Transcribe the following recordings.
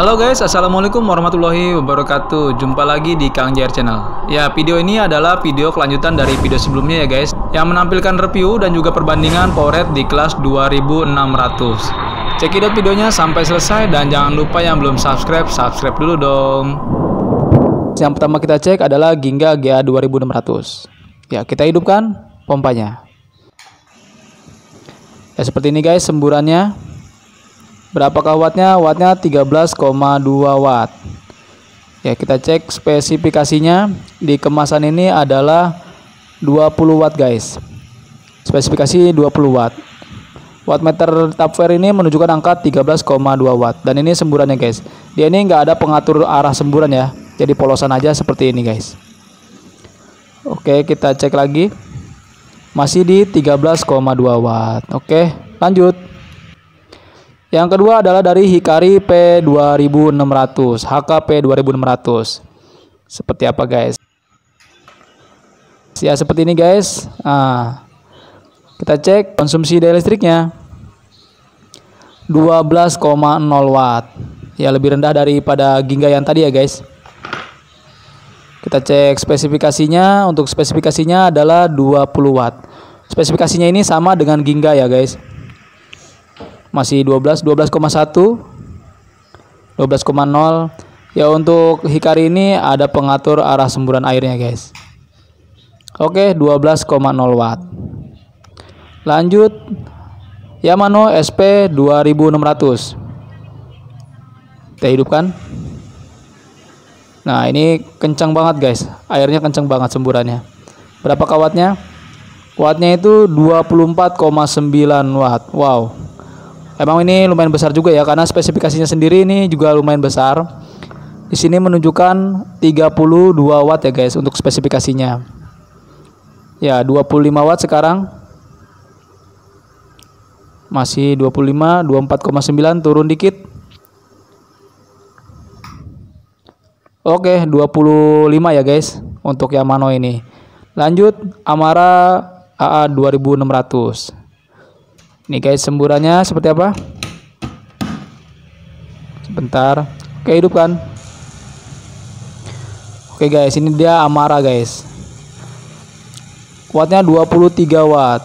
Halo guys, assalamualaikum warahmatullahi wabarakatuh. Jumpa lagi di Kang JR Channel. Ya, video ini adalah video kelanjutan dari video sebelumnya ya guys, yang menampilkan review dan juga perbandingan powerhead di kelas 2600. Cekidot videonya sampai selesai dan jangan lupa yang belum subscribe dulu dong. Yang pertama kita cek adalah Ginga GA 2600. Ya, kita hidupkan pompanya. Ya, seperti ini guys semburannya. Berapakah wattnya? Wattnya 13,2 watt. Ya, kita cek spesifikasinya. Di kemasan ini adalah 20 watt guys. Spesifikasi 20 watt. Wattmeter Tapware ini menunjukkan angka 13,2 watt. Dan ini semburannya guys. Dia ini nggak ada pengatur arah semburan ya. Jadi polosan aja seperti ini guys. Oke, kita cek lagi. Masih di 13,2 watt. Oke, lanjut. Yang kedua adalah dari Hikari P2600, HKP 2600. Seperti apa guys? Ya, seperti ini guys. Kita cek konsumsi daya listriknya 12,0 watt. Ya, lebih rendah daripada Ginga yang tadi ya guys. Kita cek spesifikasinya. Untuk spesifikasinya adalah 20 watt. Spesifikasinya ini sama dengan Ginga ya guys. Masih 12,1, 12,0. Ya, untuk Hikari ini ada pengatur arah semburan airnya guys. Oke, 12,0 watt. Lanjut, Yamano SP 2600. Kita hidupkan. Nah, ini kencang banget guys. Airnya kencang banget semburannya. Berapa wattnya? Wattnya itu 24,9 watt. Wow. Emang ini lumayan besar juga ya, karena spesifikasinya sendiri ini juga lumayan besar. Di sini menunjukkan 32 watt ya guys untuk spesifikasinya. Ya, 25 watt sekarang. Masih 25, 24,9, turun dikit. Oke, 25 ya guys untuk Yamano ini. Lanjut, Amara AA 2600. Nih guys semburannya seperti apa? Sebentar. Oke, hidupkan. Oke guys, ini dia Amara guys. Wattnya 23 watt.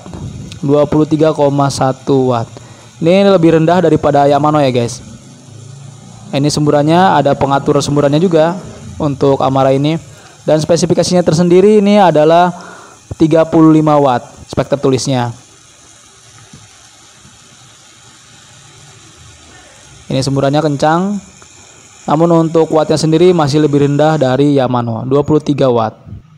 23,1 watt. Ini lebih rendah daripada Yamano ya guys. Ini semburannya ada pengatur semburannya juga untuk Amara ini. Dan spesifikasinya tersendiri ini adalah 35 watt spek tertulisnya. Ini semburannya kencang, namun untuk wattnya sendiri masih lebih rendah dari Yamano, 23 watt.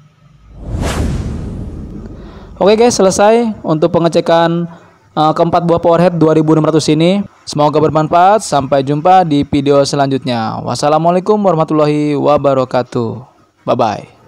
Oke guys, selesai untuk pengecekan keempat buah powerhead 2600 ini. Semoga bermanfaat. Sampai jumpa di video selanjutnya. Wassalamualaikum warahmatullahi wabarakatuh. Bye bye.